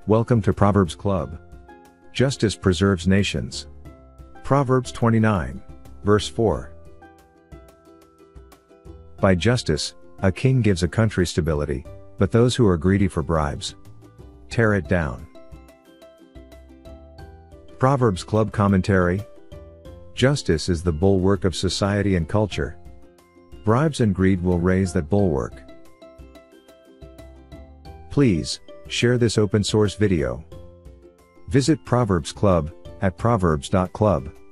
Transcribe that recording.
Welcome to Proverbs Club. Justice preserves nations. Proverbs 29, verse 4. By justice, a king gives a country stability, but those who are greedy for bribes tear it down. Proverbs Club Commentary. Justice is the bulwark of society and culture. Bribes and greed will raze that bulwark. Please, share this open source video. Visit Proverbs Club at proverbs.club.